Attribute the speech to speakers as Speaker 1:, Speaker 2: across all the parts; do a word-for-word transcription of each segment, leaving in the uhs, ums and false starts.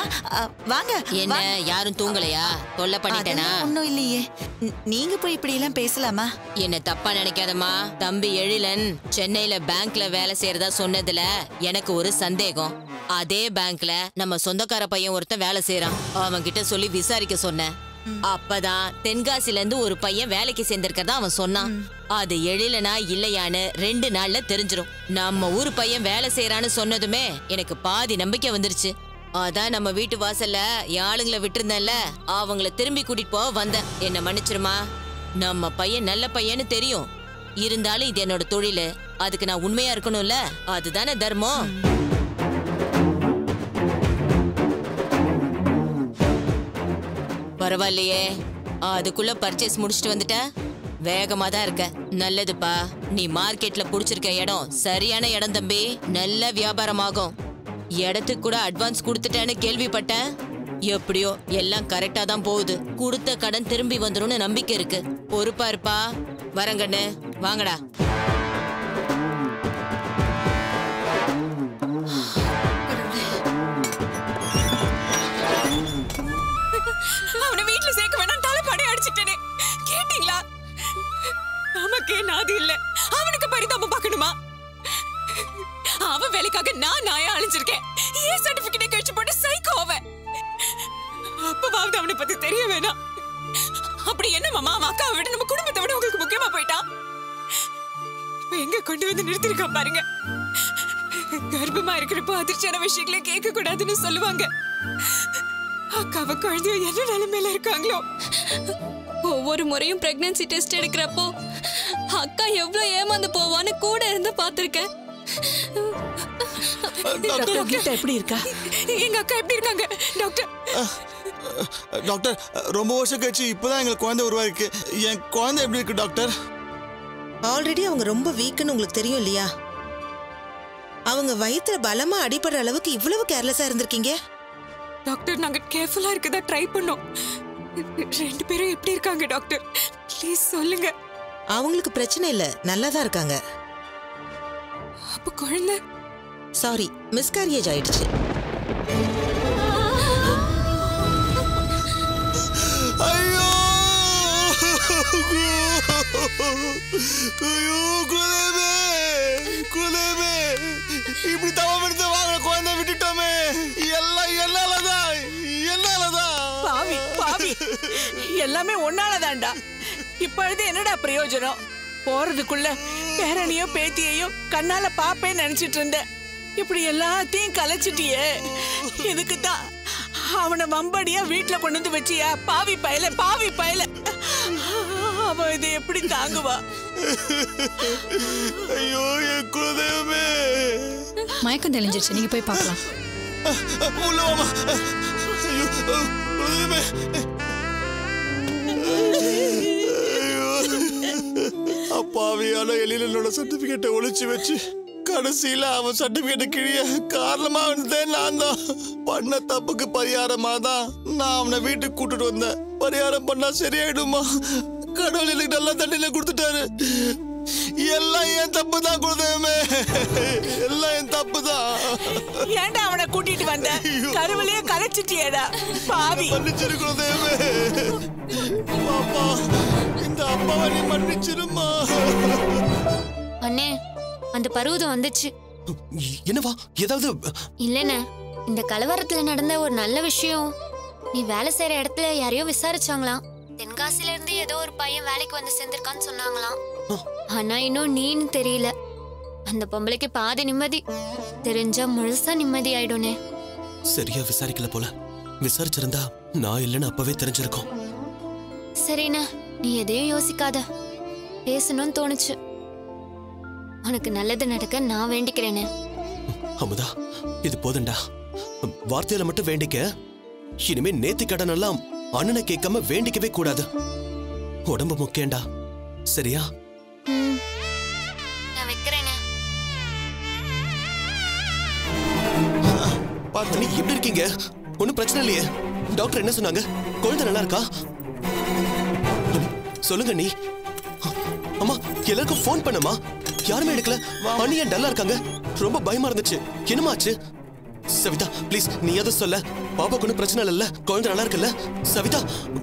Speaker 1: வாங்க.
Speaker 2: என்ன யாரும் தூங்கலையா? தொல்லை பண்ணிட்டேனா?
Speaker 1: ஒண்ணும் இல்லையே. நீங்க போய் இப்படி எல்லாம் பேசலாமா?
Speaker 2: என்ன தப்பா நினைக்காதம்மா. தம்பி எழிலன் சென்னையில பேங்க்ல வேலை செய்யறதா சொன்னதுல எனக்கு ஒரு சந்தேகம். அதே பேங்க்ல நம்ம சொந்தக்கார பையன் ஒருத்தன் வேலை செய்யறான். அவன் கிட்ட சொல்லி விசாரிக்க சொன்னேன். அப்பதான் தென்காசில இருந்து ஒரு பையன் வேலைக்கு சேர்ந்திருக்கிறதா அவன் சொன்னான். அது எழிலனா இல்லையான்னு ரெண்டு நாள்ல தெரிஞ்சிரும். நம்ம ஊர் பையன் வேலை செய்யறான்னு சொன்னதுமே எனக்கு பாதி நம்பிக்கை வந்துருச்சு. அதான் நம்ம வீட்டு வாசல்ல ஆளுங்களை விட்டுருந்தேன்ல, அவங்கள திரும்பி கூட்டிட்டு போக வந்தேன். என்ன மன்னிச்சிருமா. நம்ம பையன் நல்ல பையன்னு தெரியும். இருந்தாலும் இது என்னோட தொழிலு. அதுக்கு நான் உண்மையா இருக்கணும்ல, அதுதானே தர்மம். பரவாயில்லையே, அதுக்குள்ள பர்ச்சேஸ் முடிச்சிட்டு வந்துட்ட. வேகமா தான் இருக்க. நல்லதுப்பா. நீ மார்க்கெட்ல புடிச்சிருக்க இடம் சரியான இடம் தம்பி. நல்ல வியாபாரமாகும். இடத்துக்கு கூட அட்வான்ஸ் கொடுத்துட்டேன்னு கேள்விப்பட்டேன். எப்படியோ எல்லாம் கரெக்டா தான் போகுது. கொடுத்த கடன் திரும்பி வந்துரும்னு நம்பிக்கை இருக்கு. பொறுப்பா இருப்பா. வரங்கண்ணு, வாங்கடா.
Speaker 3: அவனை வீட்டுல சேர்க்க வேணாம் தலைப்பாடி அடிச்சிட்டேனே. கேட்டீங்களா? நமக்கே நாதி இல்ல, அவனுக்கு பரிதாபம் பார்க்கணுமா? அவன் வேலைக்காக நான் நாயா அழிஞ்சிருக்கேன். ஏன் சர்டிபிகேட் கழிச்சு போட்டு சைக்கோ அவன். அப்பவாவது அவனை பத்தி தெரிய வேணாம். அப்படி என்ன மாமா, அவன் அக்காவை விட நம்ம குடும்பத்தை விட உங்களுக்கு முக்கியமா போயிட்டான். எங்க கொண்டு வந்து நிறுத்திருக்கான் பாருங்க. கர்ப்பமா இருக்கிறப்போ அதிர்ச்சியான விஷயங்களை கேட்க கூடாதுன்னு சொல்லுவாங்க. அக்காவை குழந்தைய என்ன நிலைமையில இருக்காங்களோ. ஒவ்வொரு முறையும் பிரெக்னன்சி டெஸ்ட் எடுக்கிறப்போ அக்கா எவ்வளவு ஏமாந்து போவான்னு கூட இருந்து பாத்திருக்கேன்.
Speaker 1: எப்படி இருக்கா?
Speaker 3: எங்க அக்கா எப்படி இருக்காங்க டாக்டர்?
Speaker 4: டாக்டர், ரொம்ப வருஷம் கழிச்சு இப்பதான் எங்களுக்கு குழந்தை உருவாயிருக்கு. என் குழந்தை எப்படி இருக்கு டாக்டர்?
Speaker 5: ஆல்ரெடி அவங்க ரொம்ப வீக்குன்னு உங்களுக்கு தெரியும் இல்லையா? அவங்க வயிற்றுல பலமா அடிபடுற அளவுக்கு இவ்வளவு கேர்லெஸ்ஸா இருந்திருக்கீங்க.
Speaker 3: டாக்டர், நாங்க கேர்ஃபுல்லா இருக்கதா ட்ரை பண்ணோம். ரெண்டு பேரும் எப்படி இருக்காங்க டாக்டர்? ப்ளீஸ் சொல்லுங்க.
Speaker 5: அவங்களுக்கு பிரச்சனை இல்ல, நல்லா தான் இருக்காங்க.
Speaker 3: அப்ப குழந்தை?
Speaker 5: சாரி, மிஸ்கேரியேஜ் ஆயிடுச்சு.
Speaker 4: ஐயோ ஐயோ குலதேவே, குலதேவே, இப்படி தவம் எடுத்து வாங்க குழந்தை விட்டுட்டோமே. எல்லாம் என்னாலதான், என்னாலதான்.
Speaker 1: பாவி பாவி, எல்லாமே ஒன்னாலதான்டா. இப்பொழுது என்னடா பிரயோஜனம்? போறதுக்குள்ள பேரனையோ பேத்தியையோ கண்ணால பாப்பேன்னு நினைச்சிட்டு இருந்தேன். இப்படி எல்லாத்தையும் கலைச்சிட்டியே. இதுக்குதான் அவனை வம்படியா வீட்டுல கொண்டு வந்து வச்சியா? பாவி பயல, பாவி பயல. அவன் இதை எப்படி தாங்குவா?
Speaker 4: ஐயோ என் குலதெய்வமே.
Speaker 6: மயக்கம் தெளிஞ்சிருச்சு, நீங்க போய் பார்க்கலாம்.
Speaker 4: உள்ள வாமா. ஐயோ குலதெய்வமே. ஐயோ அப்பாவியான எழிலனோட சர்டிபிகேட்டை ஒளிச்சு வச்சு கடைசியில அவன் சர்டிபிகேட் கிழிய காரணமா இருந்தேன் நான் தான். பண்ண தப்புக்கு பரிகாரமா தான் நான் அவனை வீட்டுக்கு கூட்டிட்டு வந்தேன். பரிகாரம் பண்ணா சரியாயிடுமா? கடவுள் எனக்கு நல்லா தண்ணியில கொடுத்துட்டாரு. எல்லாம் என் தப்பு தான் குலதெய்வமே, எல்லாம் என் தப்பு தான்.
Speaker 1: ஏன்டா அவனை கூட்டிட்டு வந்த? கருவிலேயே கலைச்சிட்டியேடா பாவி.
Speaker 4: மன்னிச்சிரு குலதெய்வமே. பாப்பா, இந்த அப்பாவை நீ மன்னிச்சிருமா.
Speaker 7: அண்ணே, அந்த பருவதம் வந்துச்சு.
Speaker 8: என்னவா? ஏதாவது
Speaker 7: இல்லண்ணே, இந்த கலவரத்துல நடந்த ஒரு நல்ல விஷயம். நீ வேலை செய்யற இடத்துல யாரையோ விசாரிச்சாங்களாம். தென்காசில இருந்து ஏதோ ஒரு பையன் வேலைக்கு வந்து சேர்ந்திருக்கான்னு சொன்னாங்களாம். ஆனா இன்னும் நீன்னு தெரியல. அந்த பொம்பளைக்கு பாதி நிம்மதி, தெரிஞ்சா முழுசா நிம்மதி ஆயிடுனே.
Speaker 8: சரியா விசாரிக்கல போல. விசாரிச்சிருந்தா நான் இல்லைன்னு அப்பவே தெரிஞ்சிருக்கோம்.
Speaker 7: சரிண்ணா, நீ எதையும் யோசிக்காத. பேசணும்னு தோணுச்சு. உனக்கு நல்லது நடக்க நான் வேண்டிக்கிறேனே.
Speaker 8: அமுதா, இது போதுண்டா. வார்த்தையில மட்டும் வேண்டிக்க. இனிமே நேத்தி கடன் எல்லாம் அண்ணனை கேட்காம வேண்டிக்கவே கூடாது. உடம்பு முக்கியண்டா, சரியா?
Speaker 7: நான் வைக்கிறேனே.
Speaker 8: பாத்து, நீ எப்படி இருக்கீங்க? ஒன்னும் பிரச்சனை இல்லையே? டாக்டர் என்ன சொன்னாங்க? குழந்தை நல்லா இருக்கா? சொல்லுங்க நீ. அம்மா, எல்லாருக்கும் போன் பண்ணமா? யாருமே எடுக்கல. அண்ணி ஏன் டல்லா இருக்காங்க? ரொம்ப பயமா இருந்துச்சு. என்னமாச்சு? சவிதா ப்ளீஸ் நீ எதுவும் சொல்ல. பாப்பாக்கு ஒன்றும் பிரச்சனை இல்லைல்ல? குழந்தை நல்லா இருக்குல்ல சவிதா?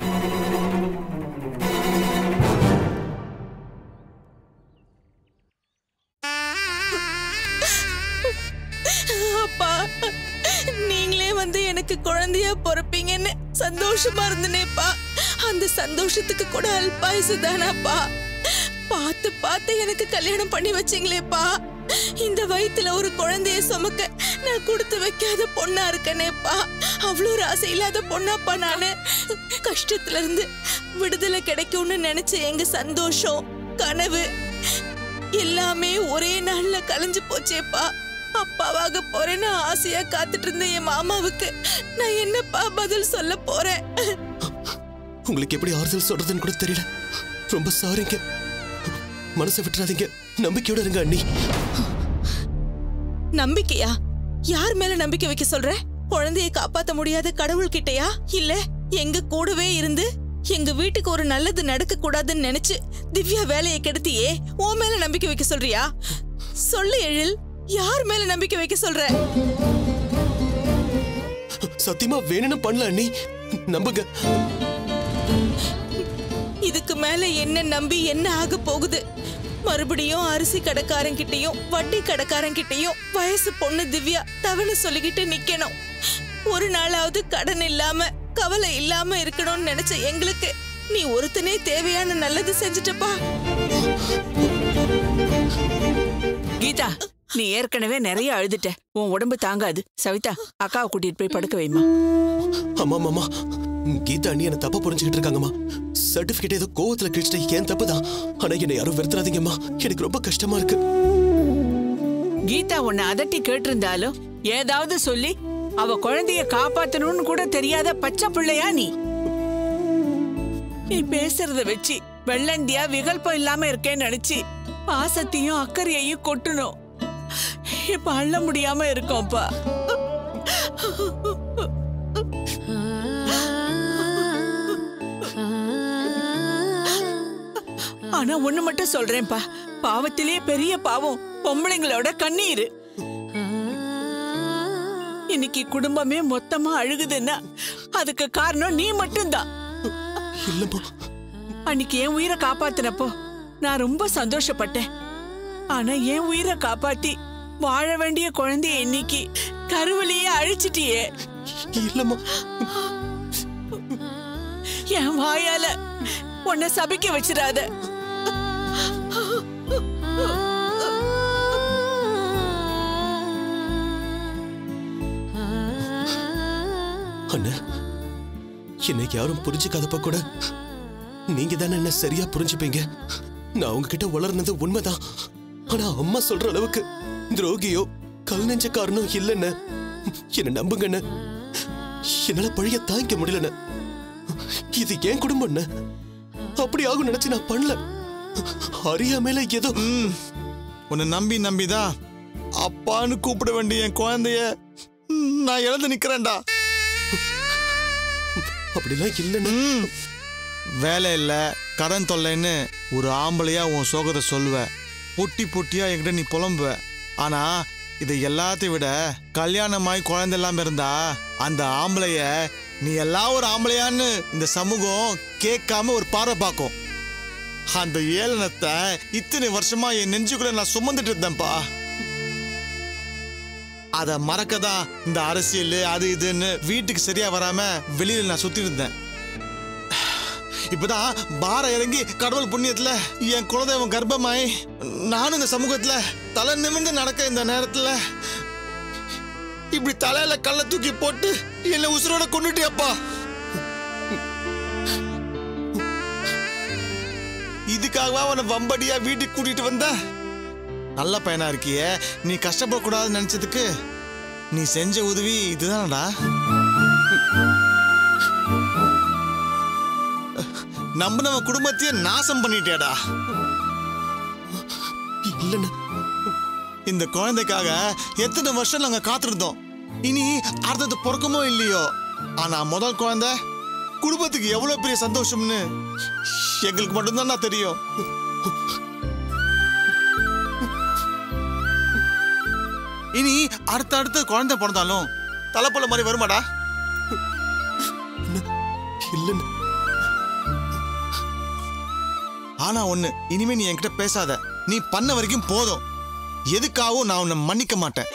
Speaker 1: அப்பா, நீங்களே வந்து எனக்கு குழந்தையா பொறப்பீங்கன்னு சந்தோஷமா இருந்தனேப்பா. அந்த சந்தோஷத்துக்கு கூட அல்பாயுசு தானாப்பா. பார்த்து பார்த்து எனக்கு கல்யாணம் பண்ணி வச்சீங்களேப்பா. இந்த வயித்துல ஒரு குழந்தைய சுமக்க நான் கொடுத்து வைக்காத பொண்ணா இருக்கனேப்பா. அவ்வளோ ஆசை இல்லாத பொண்ணாப்பா நானு. கஷ்டத்துல இருந்து விடுதலை கிடைக்கும்னு நினைச்ச எங்க சந்தோஷம், கனவு எல்லாமே ஒரே நாள்ல கலைஞ்சு போச்சேப்பா. அப்பாவாக போறேன்னு ஆசையா காத்துட்டு இருந்த என் மாமாவுக்கு நான் என்னப்பா பதில் சொல்ல போறேன்?
Speaker 8: உங்களுக்கு எப்படி ஆறுதல் சொல்றதுன்னு கூட தெரியல. ரொம்ப சாரிங்க. மனசை விட்டுறாதீங்க. நம்பிக்கையோட இருங்க அண்ணி.
Speaker 1: நம்பிக்கையா? யார் மேல நம்பிக்கை வைக்க சொல்ற? குழந்தையை காப்பாத்த முடியாத கடவுள் கிட்டயா? இல்ல எங்க கூடவே இருந்து எங்க வீட்டுக்கு ஒரு நல்லது நடக்க கூடாதுன்னு நினைச்சு திவ்யா வேலையை கெடுத்தியே, உன் மேல நம்பிக்கை வைக்க சொல்றியா? சொல்லு எழில், யார் மேல நம்பிக்கை வைக்க சொல்ற?
Speaker 8: சத்தியமா வேணும்னு பண்ணல அண்ணி, நம்புங்க.
Speaker 1: இதுக்கு மேல என்ன நம்பி என்ன ஆக போகுது? மறுபடியும் அரிசி கடைக்காரன் கிட்டயும் வட்டி கடைக்காரன் கிட்டயும் வயசு பொண்ணு திவ்யா தவணை சொல்லிக்கிட்டு நிக்கணும். ஒரு நாளாவது கடன் இல்லாம கவலை இல்லாம இருக்கணும்னு நினைச்ச எங்களுக்கு நீ ஒருத்தனே தேவையான நல்லது செஞ்சுட்டப்பா.
Speaker 9: கீதா, நீ ஏற்கனவே நிறைய அழுதுட்ட. உன் உடம்பு தாங்காது. சவிதா, அக்காவை கூட்டிட்டு போய் படுக்க வைமா.
Speaker 8: அம்மா மாமா, கீதா அண்ணி என்ன தப்பா புரிஞ்சுக்கிட்டு இருக்காங்கம்மா. சர்டிபிகேட் ஏதோ கோவத்துல கிழிச்சிட்டு ஏன் தப்பு தான். ஆனா என்னை யாரும் வெறுத்துறாதீங்கம்மா. எனக்கு ரொம்ப கஷ்டமா இருக்கு.
Speaker 9: கீதா உன்னை அதட்டி கேட்டிருந்தாலும் ஏதாவது சொல்லி அவ குழந்தைய காப்பாத்தணும்னு கூட தெரியாத பச்சை பிள்ளையா நீ? நீ பேசுறத வச்சு வெள்ளந்தியா விகல்பம் இல்லாம இருக்கேன்னு நினைச்சு பாசத்தையும் அக்கறையையும் கொட்டணும். இப்ப அள்ள முடியாம இருக்கோம்ப்பா. ஆனா ஒண்ணு மட்டும் சொல்றேன்ப்பா, பாவத்திலே பெரிய பாவம் பொம்பளைங்களோட கண்ணீர். இன்னைக்கு குடும்பமே மொத்தமா அழுகுதுன்னா அதுக்கு காரணம் நீ மட்டும்தான். அன்னைக்கு என் உயிரை காப்பாத்தினப்போ நான் ரொம்ப சந்தோஷப்பட்டேன். ஆனா என் உயிரை காப்பாத்தி வாழ வேண்டிய குழந்தைய இன்னைக்கு கருவிலேயே அழிச்சிட்டியே.
Speaker 8: இல்லம்மா,
Speaker 9: என் வாயால உன்னை சபிக்க வச்சிடாத.
Speaker 8: அண்ணா, இன்னைக்கு யாரும் புரிஞ்சுக்காதப்ப கூட நீங்க தானே என்ன சரியா புரிஞ்சுப்பீங்க. நான் உங்ககிட்ட வளர்னது உண்மைதான். ஆனா அம்மா சொல்ற அளவுக்கு துரோகியோ கல் நெஞ்சக்காரனும் இல்லைன்னு என்ன நம்புங்கண்ண. என்னால பழைய தாங்கிக்க முடியலண்ண. இது ஏன் குடும்பம். அப்படி ஆகும் நினைச்சு நான் பண்ணல. அறியாமல ஏதோ
Speaker 4: உன்னை நம்பி நம்பிதான் அப்பான்னு கூப்பிட வேண்டிய என் குழந்தைய நான் இழந்து நிக்கிறேன்டா.
Speaker 8: அப்படிலாம் இல்லைன்னு.
Speaker 4: வேலை இல்ல, கடன் தொல்லைன்னு ஒரு ஆம்பளையா உன் சோகத்தை சொல்லுவ. பொட்டி பொட்டியா என்கிட்ட நீ புலம்புவ. ஆனா இதை எல்லாத்தையும் விட கல்யாணமாய் குழந்தை இல்லாம இருந்தா அந்த ஆம்பளைய நீ எல்லாம் ஒரு ஆம்பளையான்னு இந்த சமூகம் கேட்காம ஒரு பார்வை பார்க்கும். அந்த ஏளனத்தை இத்தனை வருஷமா என் நெஞ்சுக்குள்ள நான் சுமந்துட்டு இருந்தேன்ப்பா. அத மறக்கதான் இந்த அரசியல் அது இதுன்னு வீட்டுக்கு சரியா வராம வெளியில நான் சுத்தி இருந்தேன். இப்பதான் பார இறங்கி கடவுள் புண்ணியத்துல என் குலதெய்வம் கர்ப்பமாய் நானும் இந்த சமூகத்துல தலை நிமிர்ந்து நடக்க இந்த நேரத்துல இப்படி தலையில கல்ல தூக்கி போட்டு என்ன உசுரோட கொண்டுட்டியப்பா. இதுக்காகவா அவனை வம்படியா வீட்டுக்கு கூட்டிட்டு வந்த? நல்ல பையனா இருக்கிய, நீ கஷ்டப்படக்கூடாதுன்னு நினைச்சதுக்கு நீ செஞ்ச உதவி இதுதானடா. நம்ம நம்ம குடும்பத்தையே நாசம் பண்ணிட்டேடா.
Speaker 8: இல்லைன்னு
Speaker 4: இந்த குழந்தைக்காக எத்தனை வருஷம் நாங்க காத்திருந்தோம். இனி அடுத்தது பிறக்குமோ இல்லையோ, ஆனா முதல் குழந்தை குடும்பத்துக்கு எவ்வளவு பெரிய சந்தோஷம்னு எங்களுக்கு மட்டும்தான் தெரியும். இனி அடுத்த அடுத்த குழந்தை பிறந்தாலும் தலைப்புல மாதிரி வருமாடா?
Speaker 8: இல்லன்னு.
Speaker 4: ஆனா ஒண்ணு, இனிமே நீ என்கிட்ட பேசாத. நீ பண்ண வரைக்கும் போதும். எதுக்காகவும் நான் உன்னை மன்னிக்க மாட்டேன்.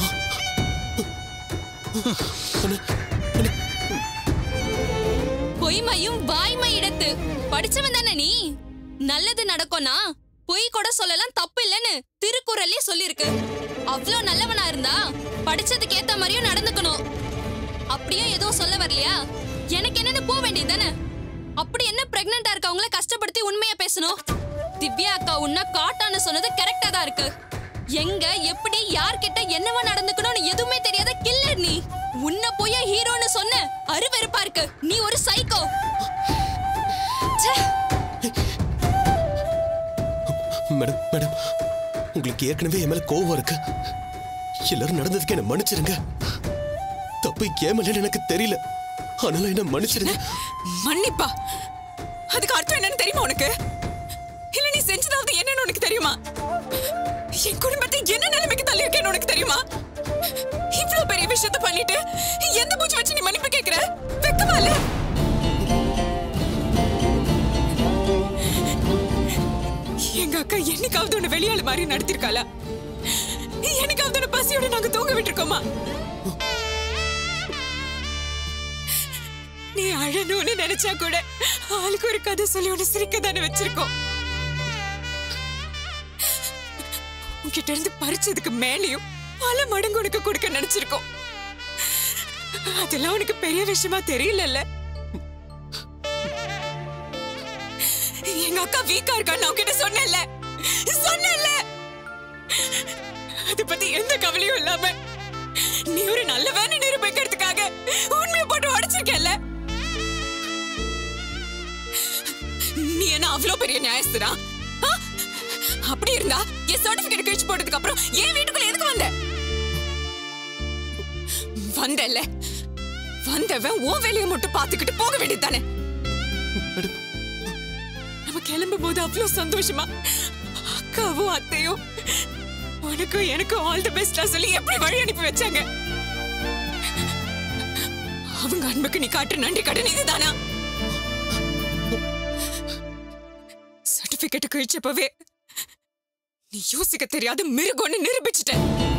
Speaker 3: பொய்மையும் வாய்மை இடத்து படிச்சவன் தானே நீ. நல்லது நடக்கும்னா பொய் கூட சொல்லலாம், தப்பு இல்லைன்னு திருக்குறள்லயே சொல்லிருக்கு. அவ்வளோ நல்லவனா இருந்தா படிச்சதுக்கு ஏத்த மாதிரியும் நடந்துக்கணும். அப்படியும் எதுவும் சொல்ல வரலையா? எனக்கு என்னன்னு போக வேண்டியது தானே. அப்படி என்ன பிரெக்னண்டா இருக்கவங்கள கஷ்டப்படுத்தி உண்மையா பேசணும்? திவ்யா அக்கா உன்ன காட்டான்னு சொன்னது கரெக்டா தான் இருக்கு. எங்க எப்படி யார்கிட்ட என்னவா நடந்துக்கணும்னு எதுவுமே தெரியாத கில்லர் நீ. உன்ன போய் ஹீரோன்னு சொன்ன அருவெருப்பா இருக்கு. நீ ஒரு சைக்கோ.
Speaker 8: மேடம் மேடம் உங்களுக்கு ஏற்கனவே என் மேல கோவம் இருக்கு. எல்லாரும் நடந்ததுக்கு என்ன மன்னிச்சிருங்க. தப்பு ஏமலன்னு எனக்கு தெரியல, ஆனாலும் என்ன மன்னிச்சிருங்க.
Speaker 3: மன்னிப்பா? அதுக்கு அர்த்தம் என்னன்னு தெரியுமா உனக்கு? இல்ல நீ செஞ்சதாவது என்னன்னு உனக்கு தெரியுமா? என் குடும்பத்தை என்ன நிலைமைக்கு தள்ளி இருக்கேன்னு உனக்கு தெரியுமா? இவ்வளவு பெரிய விஷயத்தை பண்ணிட்டு எந்த பூச்சி வச்சு நீ மன்னிப்பு கேட்கிற? வெக்கமா இல்ல? எங்க அக்கா என்னைக்காவது உன்னை வெளியாளு மாதிரி நடத்திருக்காளா? என்னைக்காவது உன்னை பசியோட நாங்க தூங்க விட்டுருக்கோமா? நீ அழணும்னு நினைச்சா கூட ஆளுக்கு ஒரு கதை சொல்லி உன்னை சிரிக்க தானே வச்சிருக்கோம். உன்கிட்ட இருந்து பறிச்சதுக்கு மேலேயும் பல மடங்கு உனக்கு கொடுக்க நினைச்சிருக்கோம். அதெல்லாம் உனக்கு பெரிய விஷயமா தெரியல. எங்க அக்கா வீக்கா இருக்கான்னு உன்கிட்ட சொன்னேன்ல சொன்னேன்ல அத பத்தி எந்த கவலையும் இல்லாம நீ ஒரு நல்லவன்னு நிரூபிக்கிறதுக்காக உண்மையை போட்டு உடைச்சிருக்கல. நீ என்ன அவ்வளவு பெரிய நியாயஸ்தரா? அப்படி இருந்தா என் சர்டிபிகேட் கிழிச்சு போட்டதுக்கு அப்புறம் என் வீட்டுக்குள்ள எதுக்கு வந்த? வந்தல்ல, வந்தவன் உன் வேலையை மட்டும் பாத்துக்கிட்டு போக வேண்டியது தானே. நம்ம கிளம்பும் போது அவ்வளவு சந்தோஷமா அக்காவும் அத்தையும் உனக்கும் எனக்கும் ஆல் தி பெஸ்டா சொல்லி எப்படி வழி அனுப்பி வச்சாங்க. அவங்க அன்புக்கு நீ காட்டுற நன்றி கடன் இதுதானா? சர்டிபிகேட் கிழிச்சப்பவே நீ யோசிக்க தெரியாத மிருகம்னு நிரூபிச்சிட்ட.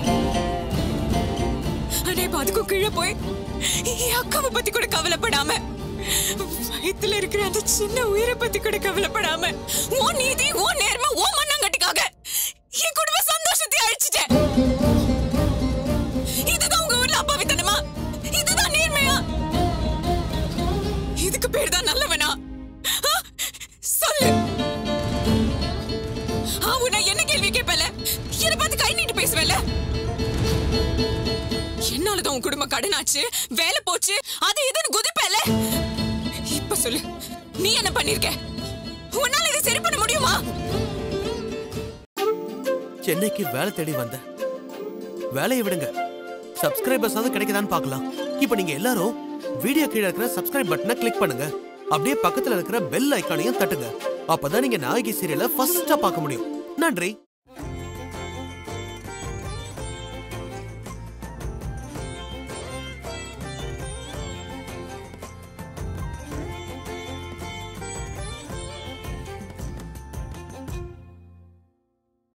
Speaker 3: ஆனா இப்ப அதுக்கும் கீழே போய் என் அக்காவை பத்தி கூட கவலைப்படாம, வயித்துல இருக்கிற அந்த சின்ன உயிரை பத்தி கூட கவலைப்படாம, உன் நீதி உன் நேர்மை உன் மண்ணாங்கட்டிக்காக என் குடும்ப சந்தோஷத்தை அழிச்சிட்ட. இதுதான் உங்க ஊர்ல அப்பாவித்தனமா? இதுதான் நேர்மையா? இதுக்கு பேர் தான் நல்லவனா? சொல்லு. உன்னை என்ன கேள்வி கேட்பல? என்ன பார்த்து கை நீட்டு பேசுவல? என்னாலதான் உன் குடும்ப கடனாச்சு, வேலை போச்சு, அது இதுன்னு குதிப்பல. இப்ப சொல்லு, நீ என்ன பண்ணிருக்க? உன்னால இதை சரி பண்ண முடியுமா?
Speaker 10: சென்னைக்கு வேலை தேடி வந்த வேலையை விடுங்க, சப்ஸ்கிரைபர்ஸ் அது கிடைக்குதான்னு பார்க்கலாம். இப்ப நீங்க எல்லாரும் வீடியோ கீழே இருக்கிற சப்ஸ்கிரைப் பட்டனை கிளிக் பண்ணுங்க. அப்படியே பக்கத்துல இருக்கிற பெல் ஐக்கானையும் தட்டுங்க. அப்பதான் நீங்க நாயகி சீரியலை ஃபர்ஸ்டா பார்க்க முடியும். நன்றி.